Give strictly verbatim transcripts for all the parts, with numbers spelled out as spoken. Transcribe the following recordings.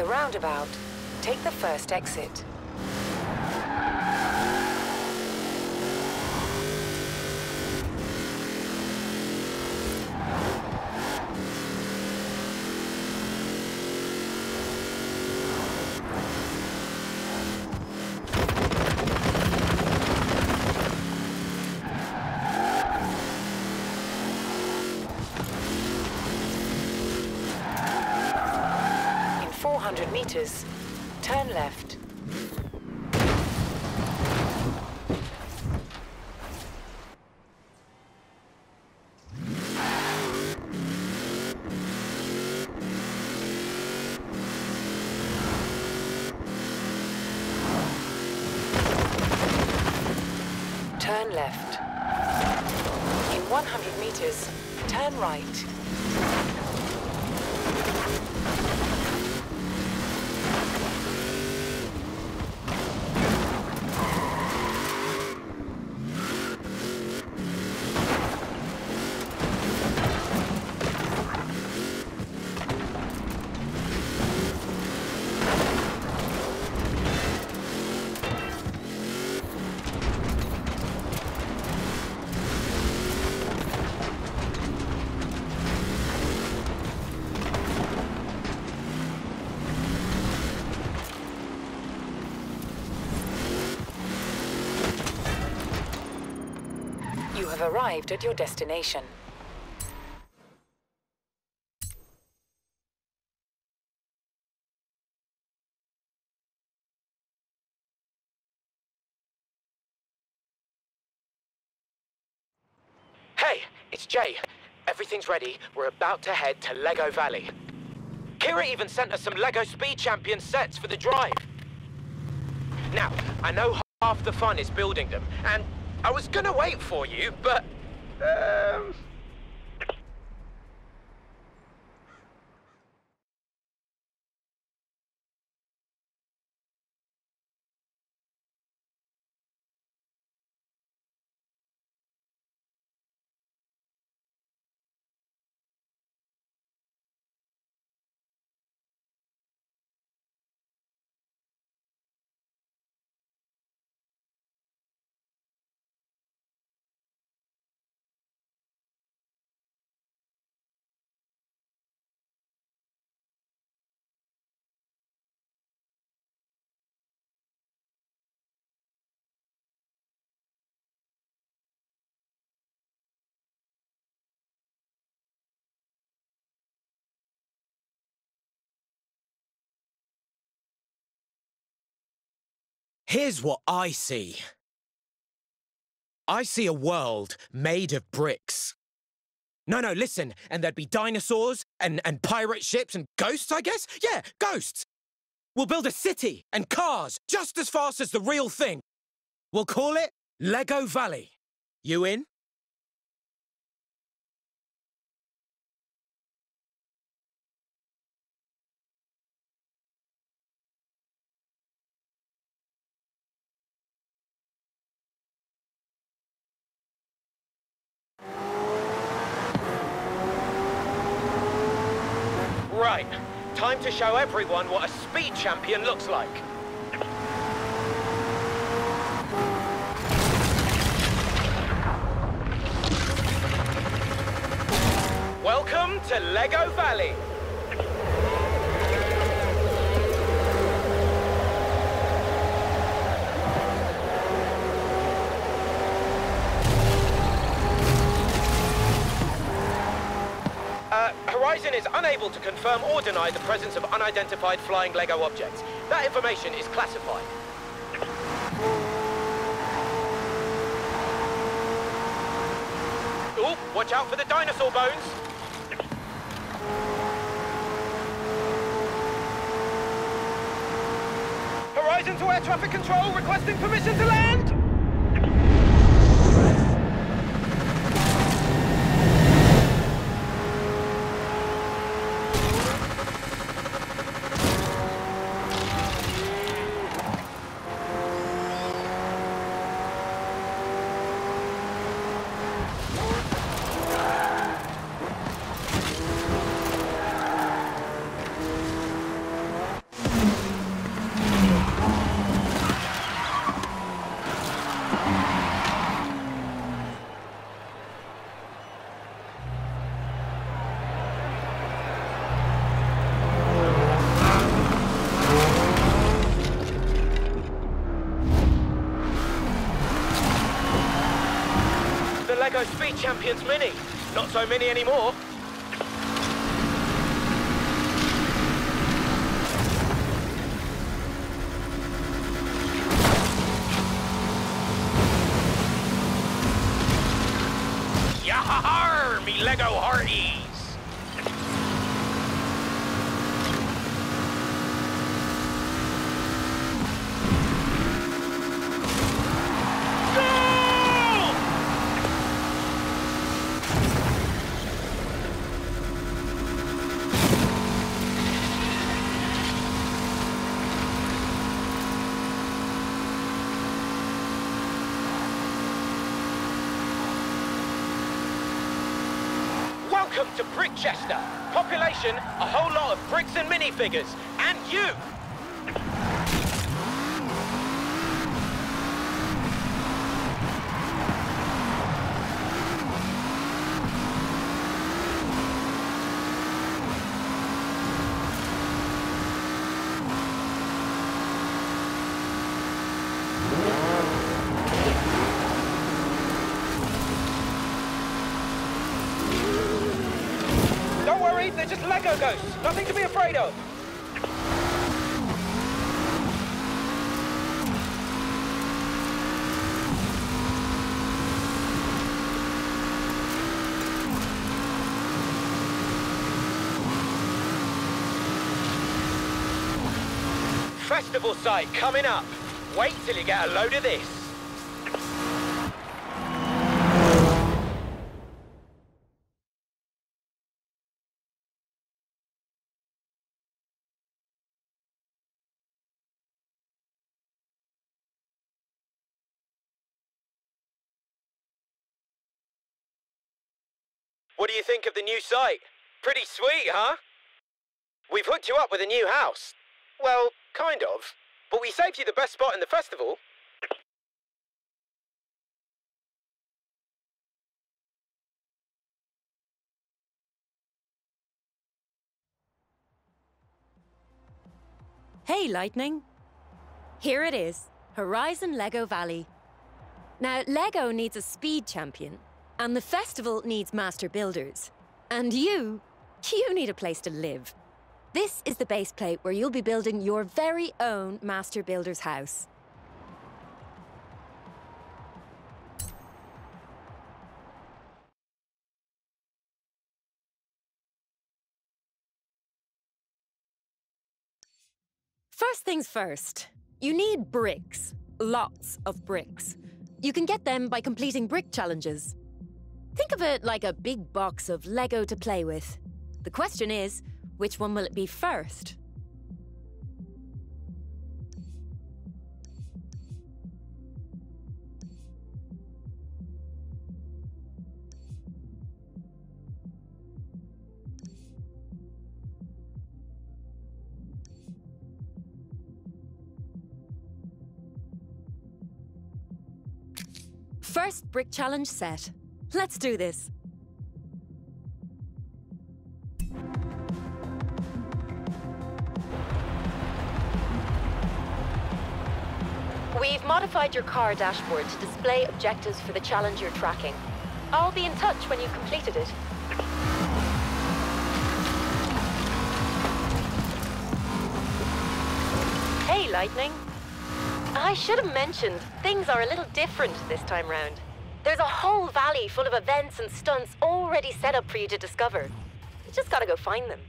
the roundabout, take the first exit. four hundred meters, turn left. Turn left. In one hundred meters, turn right. You have arrived at your destination. Hey, it's Jay. Everything's ready. We're about to head to Lego Valley. Kira even sent us some Lego Speed Champion sets for the drive. Now, I know half the fun is building them, and I was gonna wait for you, but... Um... Here's what I see. I see a world made of bricks. No, no, listen, and there'd be dinosaurs, and, and pirate ships, and ghosts, I guess? Yeah, ghosts! We'll build a city, and cars, just as fast as the real thing. We'll call it Lego Valley. You in? Right. Time to show everyone what a speed champion looks like. Welcome to Lego Valley. Uh, Horizon is unable to confirm or deny the presence of unidentified flying Lego objects. That information is classified. Ooh, watch out for the dinosaur bones. Horizon to air traffic control, requesting permission to land. Lego Speed Champions Mini. Not so mini anymore. Yahar, me Lego hearties! Welcome to Brickchester. Population, a whole lot of bricks and minifigures. And you! They're just Lego ghosts. Nothing to be afraid of. Festival site coming up. Wait till you get a load of this. What do you think of the new site? Pretty sweet, huh? We've hooked you up with a new house. Well, kind of. But we saved you the best spot in the festival. Hey, Lightning. Here it is, Horizon Lego Valley. Now, Lego needs a speed champion, and the festival needs master builders. And you, you need a place to live. This is the base plate where you'll be building your very own master builder's house. First things first, you need bricks. Lots of bricks. You can get them by completing brick challenges. Think of it like a big box of Lego to play with. The question is, which one will it be first? First brick challenge set. Let's do this. We've modified your car dashboard to display objectives for the challenge you're tracking. I'll be in touch when you've completed it. Hey, Lightning. I should have mentioned, things are a little different this time round. There's a whole valley full of events and stunts already set up for you to discover. You just gotta go find them.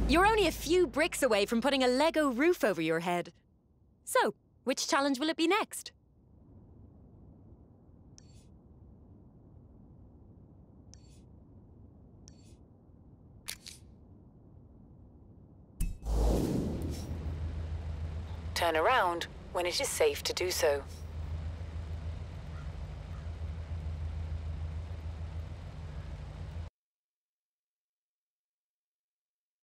You're only a few bricks away from putting a Lego roof over your head. So, which challenge will it be next? Turn around when it is safe to do so.